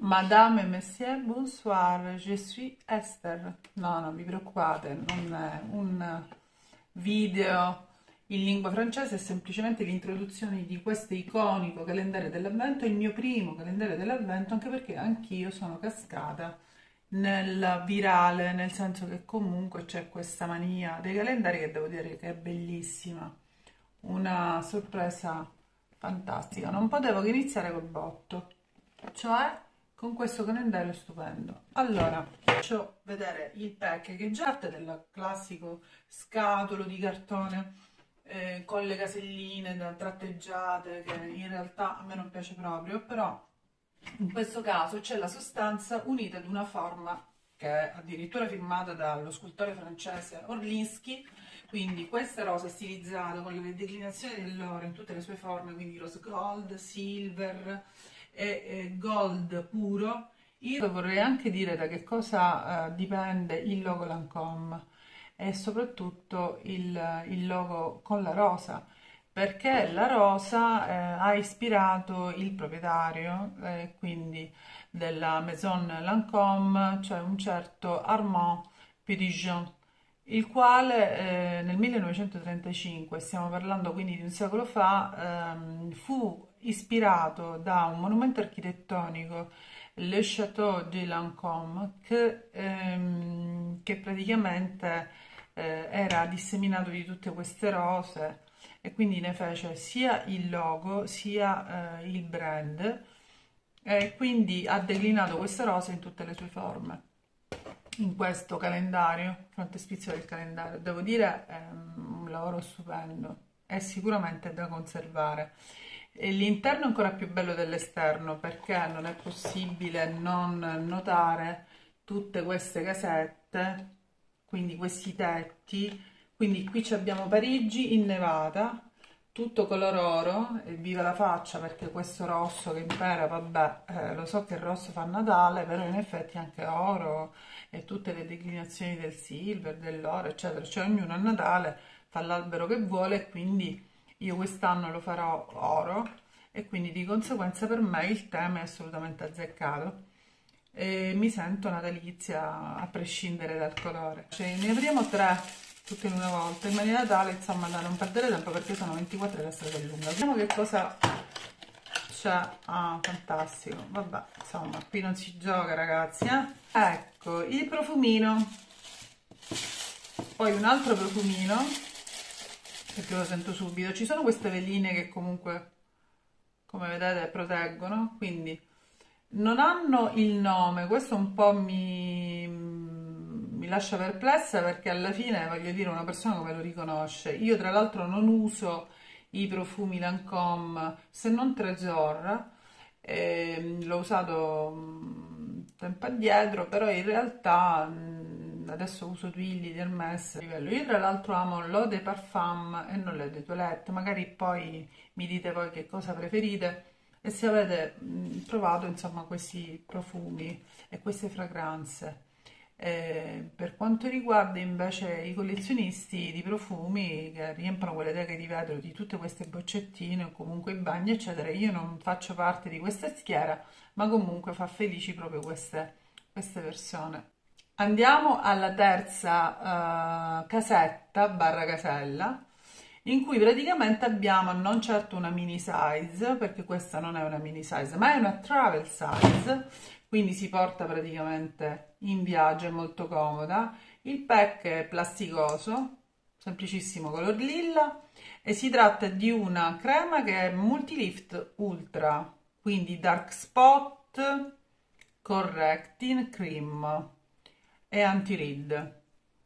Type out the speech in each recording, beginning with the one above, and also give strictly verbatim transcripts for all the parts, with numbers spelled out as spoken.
Madame et Monsieur, bonsoir, je suis Esther. No, non vi preoccupate, non è un video in lingua francese, è semplicemente l'introduzione di questo iconico calendario dell'avvento, il mio primo calendario dell'avvento, anche perché anch'io sono cascata nel virale, nel senso che comunque c'è questa mania dei calendari che devo dire che è bellissima, una sorpresa fantastica. Non potevo che iniziare col botto, cioè con questo calendario stupendo. Allora, faccio vedere il pack che già parte del classico scatolo di cartone eh, con le caselline da tratteggiate, che in realtà a me non piace proprio, però in questo caso c'è la sostanza unita ad una forma che è addirittura firmata dallo scultore francese Orlinsky. Quindi questa rosa stilizzata con le declinazioni dell'oro in tutte le sue forme, quindi rose gold, silver e, e gold puro. Io vorrei anche dire da che cosa eh, dipende il logo Lancôme e soprattutto il, il logo con la rosa, perché la rosa eh, ha ispirato il proprietario, eh, quindi della Maison Lancôme, cioè un certo Armand Pirigeon, il quale eh, nel millenovecentotrentacinque, stiamo parlando quindi di un secolo fa, ehm, fu ispirato da un monumento architettonico, le Château de Lancôme, che, ehm, che praticamente eh, era disseminato di tutte queste rose e quindi ne fece sia il logo sia eh, il brand e quindi ha declinato queste rose in tutte le sue forme in questo calendario, frontespizio del calendario. Devo dire è un lavoro stupendo, è sicuramente da conservare. E l'interno è ancora più bello dell'esterno perché non è possibile non notare tutte queste casette, quindi questi tetti. Quindi qui abbiamo Parigi innevata, tutto color oro, e viva la faccia perché questo rosso che impera, vabbè, eh, lo so che il rosso fa Natale, però in effetti anche oro e tutte le declinazioni del silver, dell'oro, eccetera, cioè ognuno a Natale fa l'albero che vuole e quindi io quest'anno lo farò oro e quindi di conseguenza per me il tema è assolutamente azzeccato e mi sento natalizia a prescindere dal colore. Cioè, ne avremo tre tutte in una volta in maniera tale insomma da non perdere tempo perché sono ventiquattro e la strada è lunga. Vediamo che cosa c'è. Ah, fantastico, vabbè, insomma qui non si gioca ragazzi, eh? Ecco il profumino, poi un altro profumino perché lo sento subito. Ci sono queste veline che comunque come vedete proteggono, quindi non hanno il nome, questo un po' mi, mi lascia perplessa perché alla fine voglio dire una persona come lo riconosce. Io tra l'altro non uso i profumi Lancôme se non Trésor, eh, l'ho usato mh, tempo addietro, però in realtà mh, adesso uso Twilly di Hermès. Io tra l'altro amo l'eau de parfum e non l'eau de toilette, magari poi mi dite voi che cosa preferite e se avete mh, provato insomma questi profumi e queste fragranze. Eh, per quanto riguarda invece i collezionisti di profumi che riempiono quelle teghe di vetro di tutte queste boccettine o comunque i bagni eccetera, io non faccio parte di questa schiera, ma comunque fa felici proprio queste, queste persone. Andiamo alla terza uh, casetta barra casella, in cui praticamente abbiamo non certo una mini size, perché questa non è una mini size, ma è una travel size, quindi si porta praticamente in viaggio, è molto comoda. Il pack è plasticoso, semplicissimo color lilla, e si tratta di una crema che è Multilift Ultra, quindi Dark Spot Correcting Cream e Anti-Rid.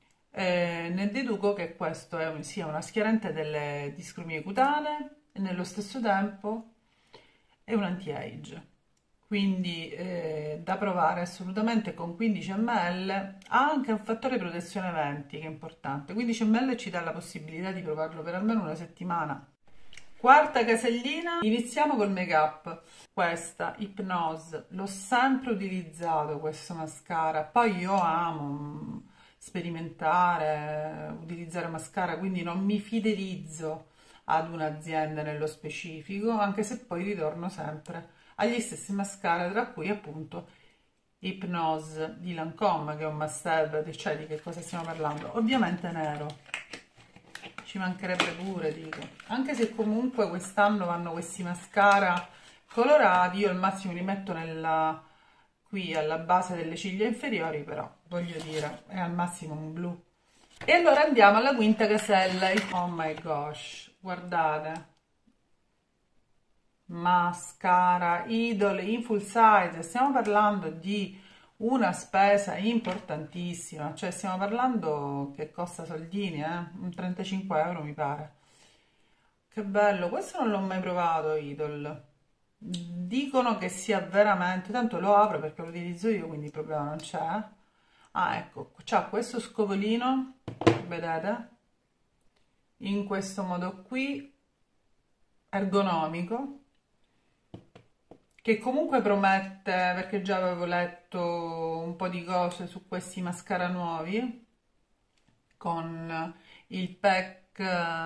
Eh, ne deduco che questo è, sia una schiarente delle discromie cutanee e nello stesso tempo è un anti-age, quindi eh, da provare assolutamente con quindici millilitri. Ha anche un fattore protezione venti che è importante, quindici millilitri ci dà la possibilità di provarlo per almeno una settimana. Quarta casellina, iniziamo col make up. Questa Hypnose l'ho sempre utilizzato, questo mascara, poi io amo sperimentare, utilizzare mascara, quindi non mi fidelizzo ad un'azienda nello specifico, anche se poi ritorno sempre agli stessi mascara, tra cui appunto Hypnose di Lancôme, che è un must have, cioè di che cosa stiamo parlando? Ovviamente nero, ci mancherebbe pure, dico, anche se comunque quest'anno vanno questi mascara colorati, io al massimo li metto nella, qui alla base delle ciglia inferiori, però voglio dire, è al massimo un blu. E allora andiamo alla quinta casella. Oh my gosh, guardate, mascara Idol in full size, stiamo parlando di una spesa importantissima, cioè stiamo parlando che costa soldini, eh? Un trentacinque euro mi pare. Che bello, questo non l'ho mai provato Idol, dicono che sia veramente, tanto lo apro perché lo utilizzo io, quindi il problema non c'è. Ah, ecco, c'ha questo scovolino, vedete, in questo modo qui, ergonomico, che comunque promette, perché già avevo letto un po' di cose su questi mascara nuovi, con il pack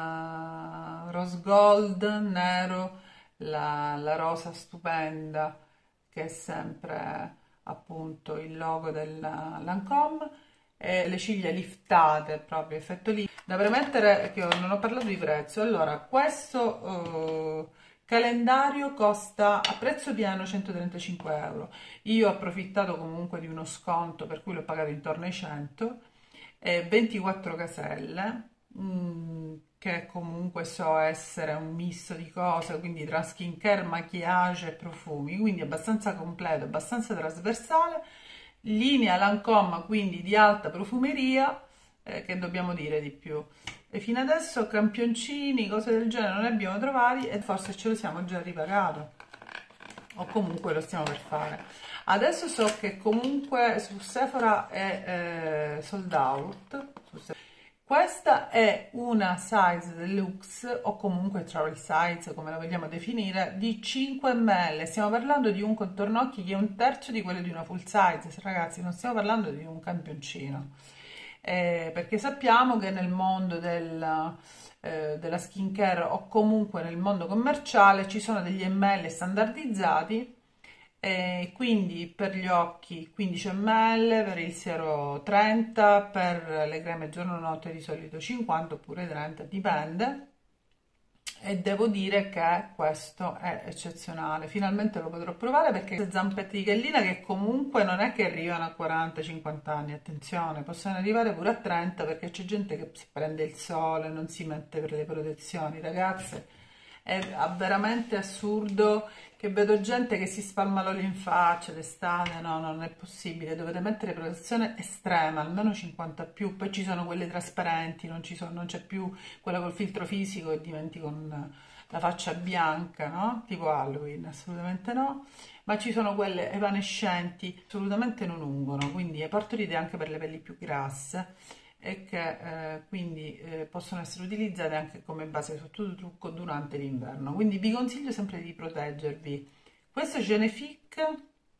uh, rose gold, nero, la, la rosa stupenda, che è sempre appunto il logo del Lancôme, e le ciglia liftate, proprio effetto lì. Da premettere che non ho parlato di prezzo. Allora, questo uh, calendario costa a prezzo pieno centotrentacinque euro. Io ho approfittato comunque di uno sconto, per cui l'ho pagato intorno ai cento, eh, ventiquattro caselle, mh, che comunque so essere un misto di cose, quindi tra skincare, maquillage e profumi, quindi abbastanza completo, abbastanza trasversale, linea Lancôme, quindi di alta profumeria, eh, che dobbiamo dire di più. E fino adesso campioncini, cose del genere non ne abbiamo trovati e forse ce lo siamo già ripagato, o comunque lo stiamo per fare. Adesso so che comunque su Sephora è eh, sold out. Questa è una size deluxe o comunque travel size, come la vogliamo definire, di cinque millilitri. Stiamo parlando di un contorno occhi che è un terzo di quello di una full size, ragazzi, non stiamo parlando di un campioncino. Eh, perché sappiamo che nel mondo del, eh, della skincare o comunque nel mondo commerciale ci sono degli ml standardizzati, e quindi per gli occhi quindici millilitri, per il siero trenta, per le creme giorno notte di solito cinquanta oppure trenta, dipende. E devo dire che questo è eccezionale, finalmente lo potrò provare, perché queste zampette di gallina che comunque non è che arrivano a quaranta cinquanta anni, attenzione, possono arrivare pure a trenta, perché c'è gente che si prende il sole, non si mette per le protezioni, ragazze. È veramente assurdo che vedo gente che si spalma l'olio in faccia d'estate. No, no, non è possibile, dovete mettere protezione estrema, almeno cinquanta più, poi ci sono quelle trasparenti, non ci sono, non c'è più quella col filtro fisico e diventi con la faccia bianca, no? Tipo Halloween, assolutamente no, ma ci sono quelle evanescenti, assolutamente non ungono, quindi è partorite anche per le pelli più grasse, e che eh, quindi eh, possono essere utilizzate anche come base sottotrucco durante l'inverno, quindi vi consiglio sempre di proteggervi. Questo Genifique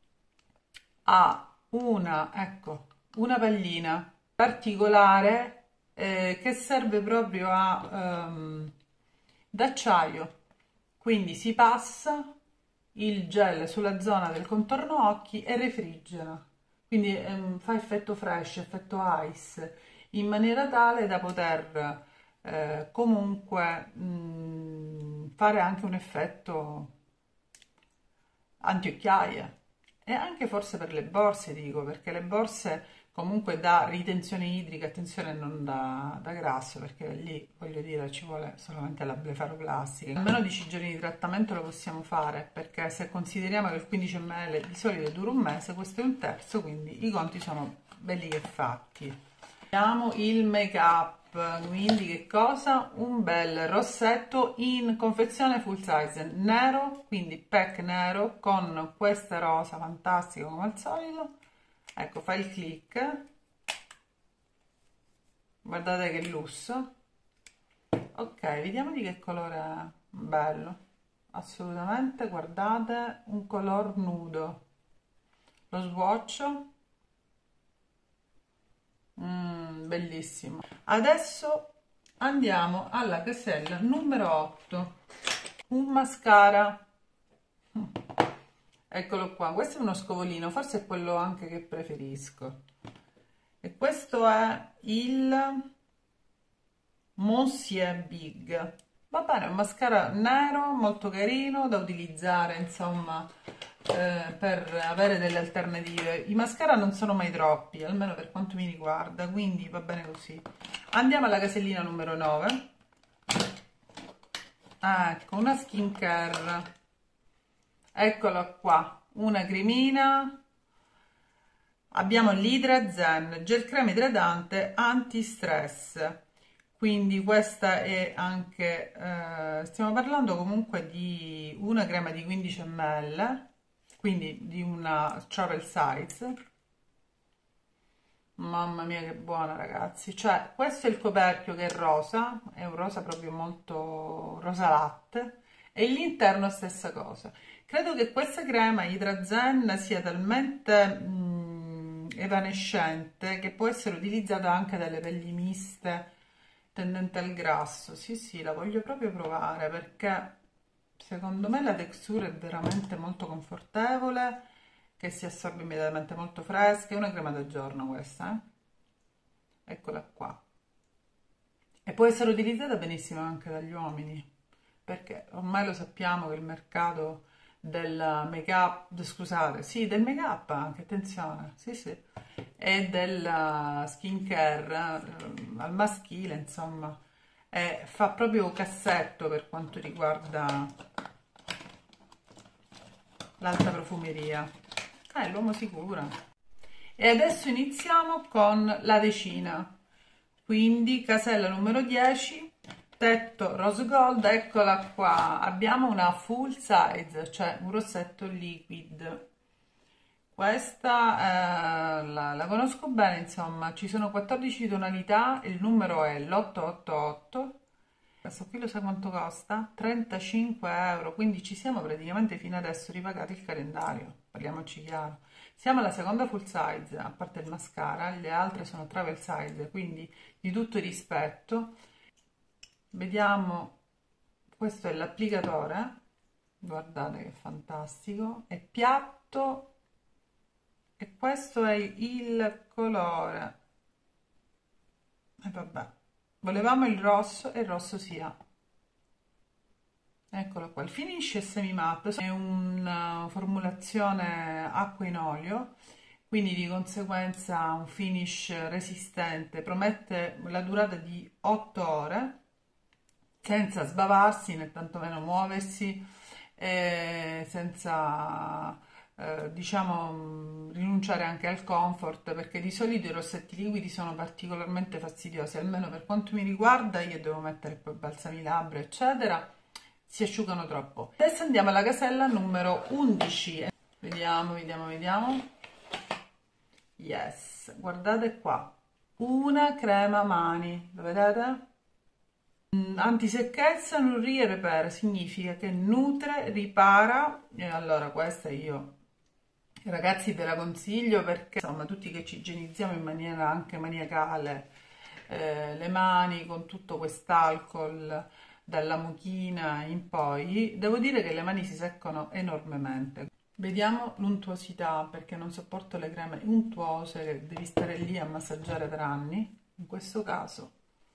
ha una, ecco, una pallina particolare eh, che serve proprio a um, d'acciaio, quindi si passa il gel sulla zona del contorno occhi e refrigera, quindi um, fa effetto fresh, effetto ice, in maniera tale da poter eh, comunque mh, fare anche un effetto antiocchiaie, e anche forse per le borse, dico, perché le borse comunque da ritenzione idrica, attenzione, non da, da grasso, perché lì voglio dire ci vuole solamente la blefaroplastica. Almeno dieci giorni di trattamento lo possiamo fare, perché se consideriamo che il quindici millilitri di solito dura un mese, questo è un terzo, quindi i conti sono belli che fatti. Abbiamo il make up, quindi che cosa? Un bel rossetto in confezione full size nero, quindi pack nero con questa rosa fantastica come al solito. Ecco, fa il click, guardate che lusso. Ok, vediamo di che colore è. Bello, assolutamente, guardate, un color nudo. Lo swatch. Mm, bellissimo. Adesso andiamo alla casella numero otto, un mascara Eccolo qua, questo è uno scovolino, forse è quello anche che preferisco. E questo è il Monsieur Big. Va bene, è un mascara nero molto carino da utilizzare, insomma, eh, per avere delle alternative. I mascara non sono mai troppi, almeno per quanto mi riguarda, quindi va bene così. Andiamo alla casellina numero nove. Ah, ecco, una skincare. Eccola qua, una cremina. Abbiamo l'Hydra Gel crema idratante anti-stress. Quindi questa è anche, eh, stiamo parlando comunque di una crema di quindici millilitri, quindi di una travel size. Mamma mia che buona, ragazzi, cioè questo è il coperchio che è rosa, è un rosa proprio molto rosa latte, e l'interno stessa cosa. Credo che questa crema Hydra Zen sia talmente mm, evanescente che può essere utilizzata anche dalle pelli miste tendente al grasso. Sì, sì, la voglio proprio provare perché secondo me la texture è veramente molto confortevole, che si assorbe immediatamente, molto fresca. È una crema da giorno questa, eh? Eccola qua. E può essere utilizzata benissimo anche dagli uomini, perché ormai lo sappiamo che il mercato del make up, scusate, sì, del make up anche, attenzione, sì, sì, e della skincare eh, al maschile, insomma, eh, fa proprio cassetto per quanto riguarda l'alta profumeria. Eh, l'uomo si cura. E adesso iniziamo con la decina, quindi casella numero dieci, tetto rose gold. Eccola qua, abbiamo una full size, cioè un rossetto liquid. Questa eh, la, la conosco bene, insomma, ci sono quattordici tonalità, il numero è l'ottocentottantotto. Questo qui lo sai quanto costa? trentacinque euro, quindi ci siamo praticamente fino adesso ripagati il calendario, parliamoci chiaro. Siamo alla seconda full size, a parte il mascara, le altre sono travel size, quindi di tutto rispetto. Vediamo, questo è l'applicatore, guardate che fantastico, è piatto e questo è il colore. E vabbè, volevamo il rosso e il rosso si ha. Eccolo qua, il finish è semi matte, è una formulazione acqua in olio, quindi di conseguenza un finish resistente, promette la durata di otto ore senza sbavarsi né tantomeno muoversi, eh, senza eh, diciamo rinunciare anche al comfort, perché di solito i rossetti liquidi sono particolarmente fastidiosi, almeno per quanto mi riguarda. Io devo mettere poi balsami labbra eccetera, si asciugano troppo. Adesso andiamo alla casella numero undici, vediamo vediamo vediamo yes, guardate qua, una crema mani, lo vedete? Antisecchezza, nutrire e repera, significa che nutre, ripara. E allora questa io, ragazzi, ve la consiglio perché insomma tutti che ci igienizziamo in maniera anche maniacale eh, le mani con tutto quest'alcol dalla mucchina in poi, devo dire che le mani si seccano enormemente. Vediamo l'untuosità, perché non sopporto le creme untuose che devi stare lì a massaggiare per anni. In questo caso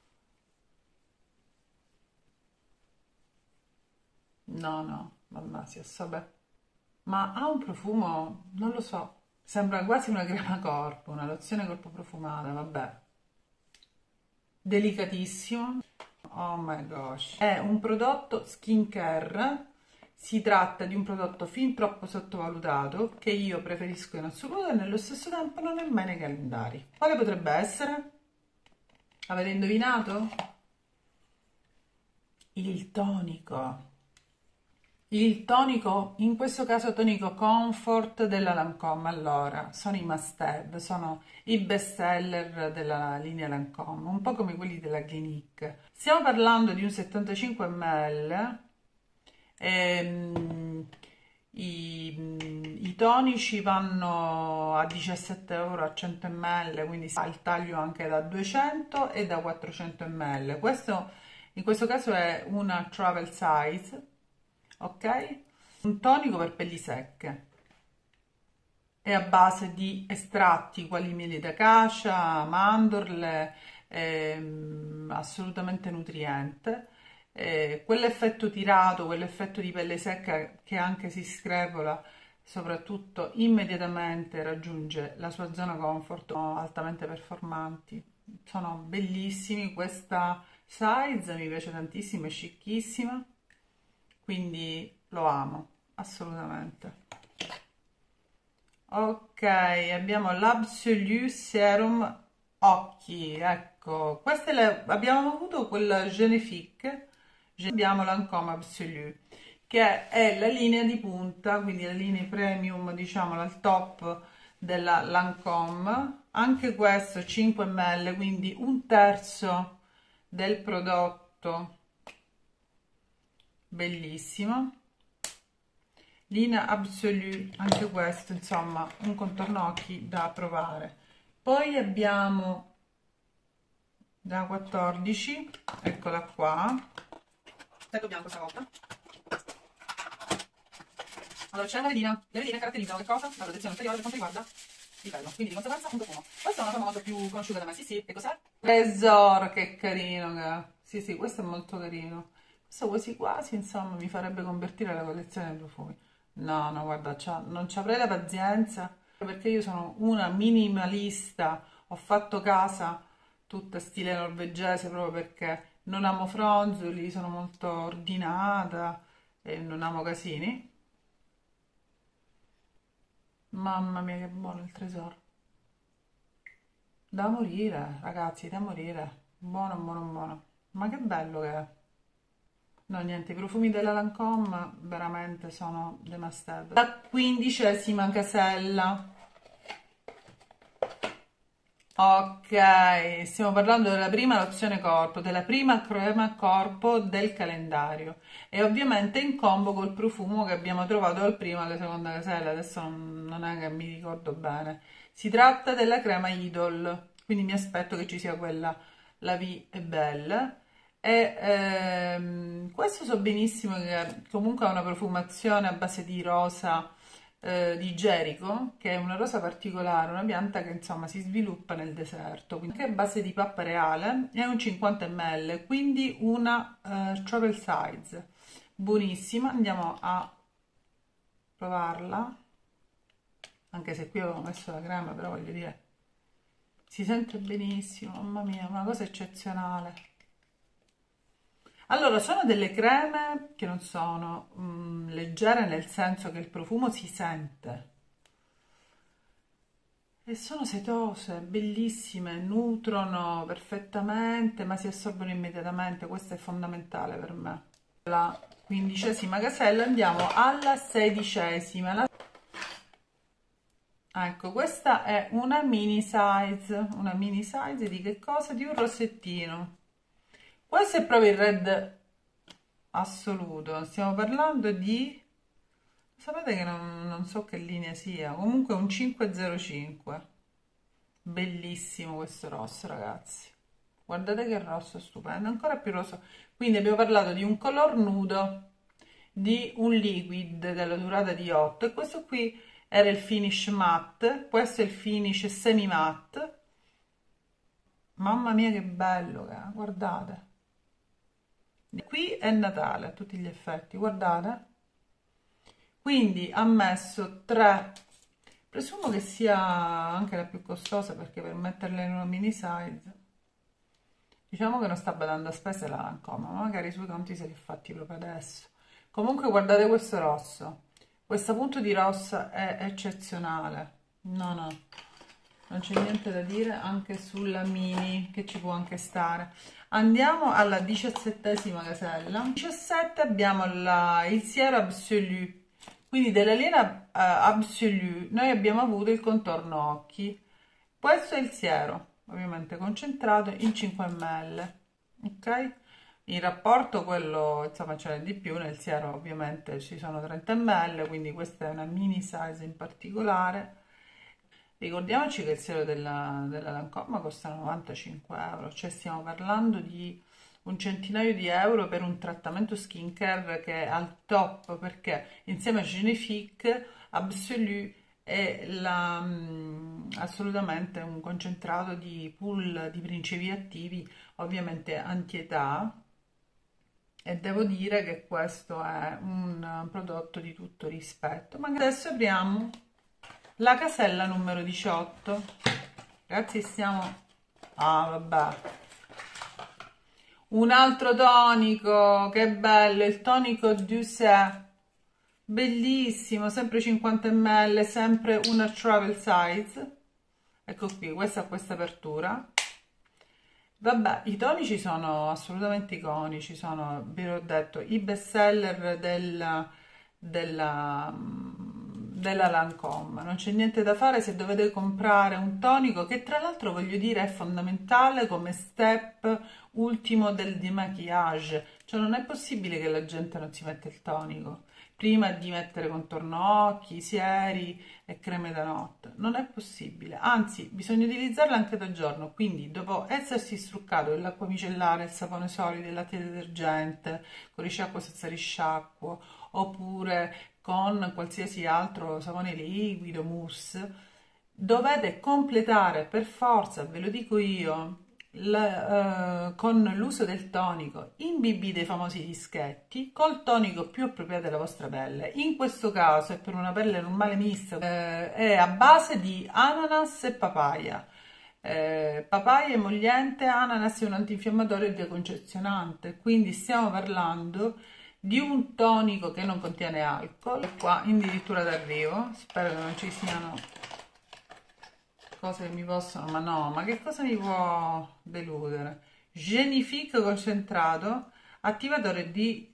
no, no, mamma si assorbe, ma ha un profumo, non lo so, sembra quasi una crema corpo, una lozione corpo profumata, vabbè, delicatissimo. Oh my gosh, è un prodotto skincare, si tratta di un prodotto fin troppo sottovalutato che io preferisco in assoluto e nello stesso tempo non è mai nei calendari. Quale potrebbe essere? Avete indovinato? Il tonico. Il tonico, in questo caso tonico Comfort della Lancôme. Allora, sono i must have, sono i best seller della linea Lancôme, un po' come quelli della Clinique. Stiamo parlando di un settantacinque millilitri. Ehm, i, i tonici vanno a diciassette euro a cento millilitri, quindi ha il taglio anche da duecento e da quattrocento millilitri. Questo in questo caso è una travel size, ok? Un tonico per pelli secche. è a base di estratti quali mieli d'acacia, mandorle, ehm, assolutamente nutriente. Eh, quell'effetto tirato, quell'effetto di pelle secca che anche si screpola, soprattutto immediatamente raggiunge la sua zona comfort, sono altamente performanti, sono bellissimi. Questa size mi piace tantissimo, è scicchissima, quindi lo amo assolutamente. Ok, abbiamo l'Absolu Serum Occhi, ecco, queste le abbiamo avuto quella Genifique, abbiamo Lancôme Absolu, che è la linea di punta, quindi la linea premium, diciamo, al top della Lancôme. Anche questo cinque millilitri, quindi un terzo del prodotto, bellissimo. Linea Absolu, anche questo, insomma, un contorno occhi da provare. Poi abbiamo da quattordici, eccola qua. Tetto bianco stavolta. Allora, c'è la vetrina. Le vetrine caratterizzano che cosa? La protezione ulteriore per quanto riguarda il pelo, quindi di conseguenza un profumo. Questa è una forma molto più conosciuta da me, sì sì, e cos'è? Tresor, che carino, che... sì sì, questo è molto carino. Questo quasi quasi, insomma, mi farebbe convertire la collezione dei profumi. No, no, guarda, non ci avrei la pazienza, perché io sono una minimalista, ho fatto casa tutta stile norvegese proprio perché non amo fronzoli, sono molto ordinata e non amo casini. Mamma mia che buono il Tresor, da morire ragazzi, da morire, buono buono buono, ma che bello che è. No, niente, i profumi della Lancôme veramente sono dei must have. La quindicesima casella. Ok, stiamo parlando della prima lozione corpo, della prima crema corpo del calendario e ovviamente in combo col profumo che abbiamo trovato dal prima alla seconda casella, adesso non, non è che mi ricordo bene. Si tratta della crema Idol, quindi mi aspetto che ci sia quella La Vie est Belle. E ehm, questo so benissimo che comunque ha una profumazione a base di rosa eh, di Gerico, che è una rosa particolare, una pianta che insomma si sviluppa nel deserto, quindi anche a base di pappa reale, è un cinquanta millilitri, quindi una eh, travel size, buonissima. Andiamo a provarla, anche se qui avevo messo la crema, però voglio dire, si sente benissimo, mamma mia, una cosa eccezionale. Allora, sono delle creme che non sono mm, leggere, nel senso che il profumo si sente e sono setose, bellissime, nutrono perfettamente, ma si assorbono immediatamente. Questo è fondamentale per me. La quindicesima casella, andiamo alla sedicesima. La... Ecco, questa è una mini size, una mini size di che cosa? Di un rossettino. Questo è proprio il red assoluto, stiamo parlando di, sapete che non, non so che linea sia, comunque un cinque zero cinque, bellissimo questo rosso ragazzi, guardate che rosso stupendo, ancora più rosso. Quindi abbiamo parlato di un color nudo, di un liquid della durata di otto, e questo qui era il finish matte, questo è il finish semi matte. Mamma mia che bello che è, guardate. Qui è Natale a tutti gli effetti, guardate. Quindi ha messo tre, presumo che sia anche la più costosa, perché per metterla in una mini size diciamo che non sta badando a spese la Lancôme, ma magari sui conti se li ha fatti proprio adesso. Comunque guardate questo rosso, questo punto di rossa è eccezionale, no no, non c'è niente da dire anche sulla mini, che ci può anche stare. Andiamo alla diciassettesima casella. diciassette abbiamo la, il siero Absolu, quindi della linea uh, Absolu noi abbiamo avuto il contorno occhi. Questo è il siero, ovviamente concentrato in cinque millilitri, ok? Il rapporto quello, insomma, c'è di più, nel siero ovviamente ci sono trenta millilitri, quindi questa è una mini size in particolare. Ricordiamoci che il siero della, della Lancôme costa novantacinque euro, cioè stiamo parlando di un centinaio di euro per un trattamento skincare che è al top, perché insieme a Genifique, Absolu e la, mh, assolutamente un concentrato di pool di principi attivi, ovviamente antietà, e devo dire che questo è un prodotto di tutto rispetto. Ma adesso apriamo la casella numero diciotto. Ragazzi, stiamo... Ah, vabbè. Un altro tonico, che bello, il tonico Doucet. Bellissimo, sempre cinquanta millilitri, sempre una travel size. Ecco qui, questa ha questa apertura. Vabbè, i tonici sono assolutamente iconici, sono, vi ho detto, i best seller del, della, della Lancôme. Non c'è niente da fare se dovete comprare un tonico, che tra l'altro voglio dire è fondamentale come step ultimo del démaquillage. Cioè non è possibile che la gente non si metta il tonico prima di mettere contorno occhi, sieri e creme da notte. Non è possibile, anzi bisogna utilizzarla anche da giorno, quindi dopo essersi struccato dell'acqua micellare, il sapone solido, il latte detergente, con risciacquo senza risciacquo, oppure con qualsiasi altro sapone liquido, mousse, dovete completare per forza, ve lo dico io, la, uh, con l'uso del tonico in B B dei famosi dischetti, col tonico più appropriato alla vostra pelle. In questo caso è per una pelle normale mista, eh, è a base di ananas e papaya. Eh, papaya emolliente, ananas è un antinfiammatorio e decongestionante, quindi stiamo parlando di un tonico che non contiene alcol. Qua addirittura d'arrivo, spero che non ci siano cose che mi possono, ma no, ma che cosa mi può deludere? Genifique concentrato, attivatore di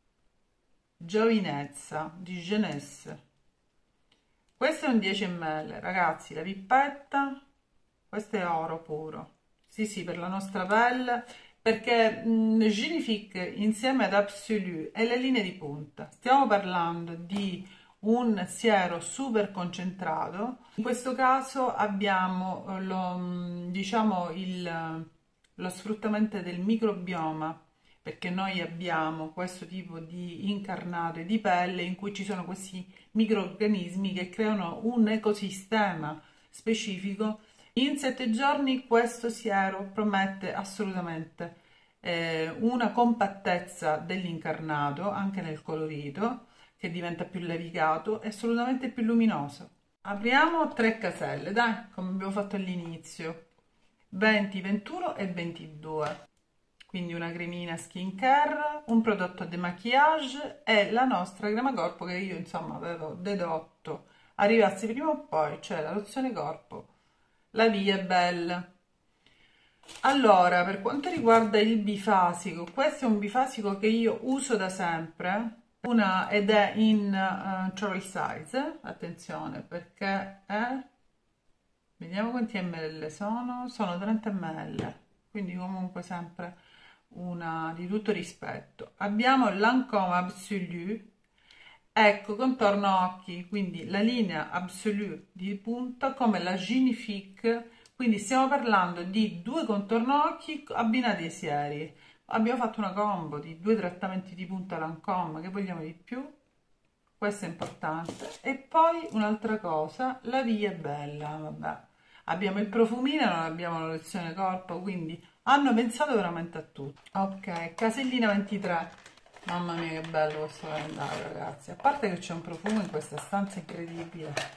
giovinezza, di jeunesse. Questo è un dieci millilitri, ragazzi, la pippetta, questo è oro puro. Sì, sì, per la nostra pelle, perché mh, Genifique insieme ad Absolu e le linee di punta. Stiamo parlando di un siero super concentrato. In questo caso abbiamo lo, diciamo il, lo sfruttamento del microbioma, perché noi abbiamo questo tipo di incarnato e di pelle in cui ci sono questi microrganismi che creano un ecosistema specifico. In sette giorni questo siero promette assolutamente eh, una compattezza dell'incarnato anche nel colorito, che diventa più levigato e assolutamente più luminoso. Apriamo tre caselle, dai, come abbiamo fatto all'inizio, venti, ventuno e ventidue. Quindi una cremina skincare, un prodotto démaquillage e la nostra crema corpo che io insomma avevo dedotto arrivasse prima o poi, cioè la lozione corpo, la Via Belle. Allora, per quanto riguarda il bifasico, questo è un bifasico che io uso da sempre, una ed è in uh, travel size, attenzione perché è, vediamo quanti ml sono, sono trenta millilitri, quindi comunque sempre una di tutto rispetto. Abbiamo Lancôme Absolu, ecco, contorno occhi, quindi la linea Absolu di punta come la Genifique, quindi stiamo parlando di due contorno occhi abbinati ai sieri. Abbiamo fatto una combo di due trattamenti di punta Lancôme, che vogliamo di più? Questo è importante. E poi un'altra cosa, la Via Bella, vabbè. Abbiamo il profumino, non abbiamo la lozione corpo, quindi hanno pensato veramente a tutto. Ok, casellina ventitré. Mamma mia che bello questo calendario, ragazzi. A parte che c'è un profumo in questa stanza incredibile.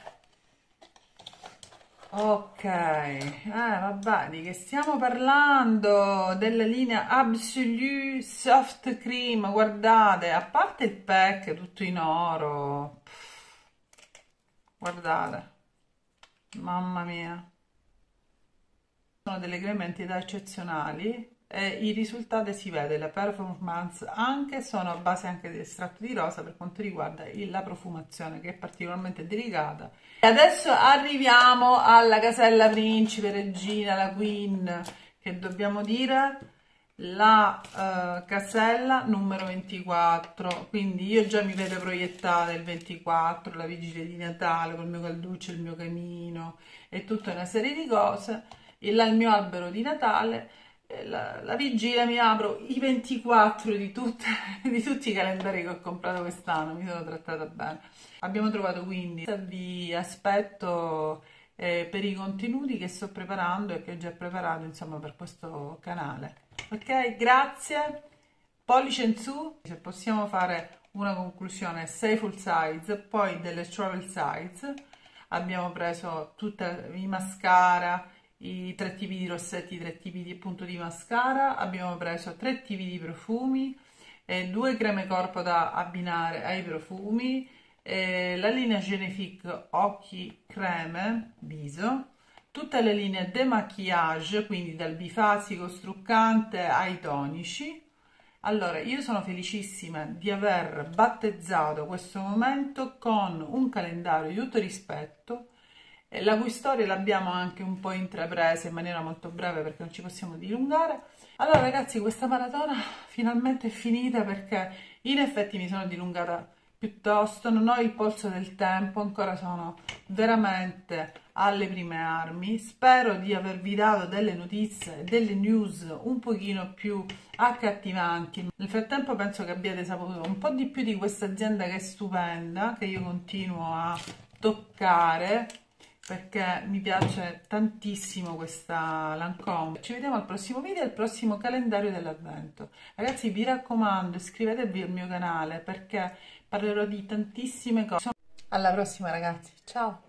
Ok, eh, vabbè, di che stiamo parlando? Della linea Absolu Soft Cream, guardate, a parte il pack tutto in oro, guardate, mamma mia, sono delle creme antità eccezionali e i risultati si vede, la performance anche sono a base anche di estratto di rosa per quanto riguarda la profumazione, che è particolarmente delicata. E adesso arriviamo alla casella principe, regina, la queen, che dobbiamo dire la uh, casella numero ventiquattro, quindi io già mi vedo proiettata il ventiquattro, la vigilia di Natale col mio calduccio, il mio camino e tutta una serie di cose, il, il mio albero di Natale. la, la vigilia mi apro i ventiquattro di, tutte, di tutti i calendari che ho comprato quest'anno, mi sono trattata bene. Abbiamo trovato quindi, vi aspetto eh, per i contenuti che sto preparando e che ho già preparato insomma per questo canale. Ok, grazie, pollice in su, se possiamo fare una conclusione, sei full size, poi delle travel size, abbiamo preso tutti i mascara, i tre tipi di rossetti, tre tipi di, appunto, di mascara, abbiamo preso tre tipi di profumi, e due creme corpo da abbinare ai profumi, e la linea Genifique occhi creme viso, tutte le linee demaquillage, quindi dal bifasico struccante ai tonici. Allora, io sono felicissima di aver battezzato questo momento con un calendario di tutto rispetto, la cui storia l'abbiamo anche un po' intrapresa in maniera molto breve perché non ci possiamo dilungare. Allora ragazzi, questa maratona finalmente è finita perché in effetti mi sono dilungata piuttosto, non ho il polso del tempo, ancora sono veramente alle prime armi. Spero di avervi dato delle notizie, delle news un pochino più accattivanti. Nel frattempo penso che abbiate saputo un po' di più di questa azienda che è stupenda, che io continuo a toccare perché mi piace tantissimo questa Lancôme. Ci vediamo al prossimo video e al prossimo calendario dell'avvento. Ragazzi, vi raccomando, iscrivetevi al mio canale perché parlerò di tantissime cose. Alla prossima ragazzi, ciao!